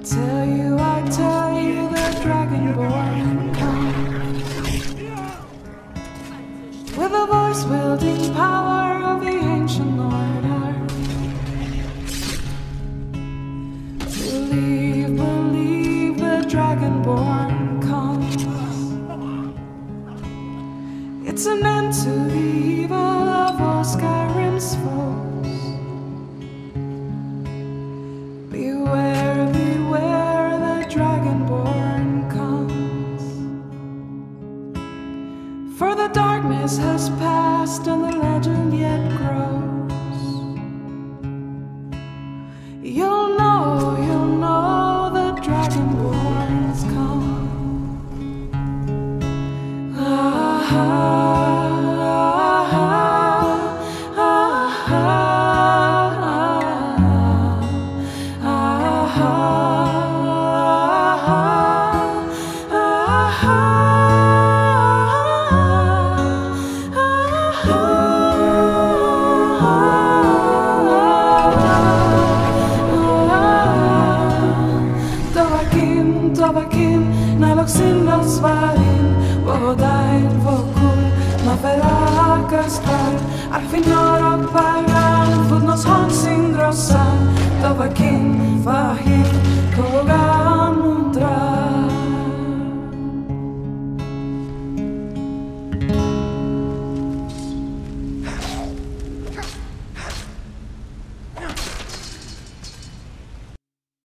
I tell you, the Dragonborn comes with a voice wielding power of the ancient order. Believe, the Dragonborn comes. It's an end to the evil of all Skyrim's foes. Beware, the Dragonborn comes. For the darkness has passed and the legend yet grows. You'll know the Dragonborn's come. Naloksinlasvarin, Wodain Vokul, Maverakastar, Arfinor Paran, Fudnos Honsindrosan, Dovakin, Vahim, Koga.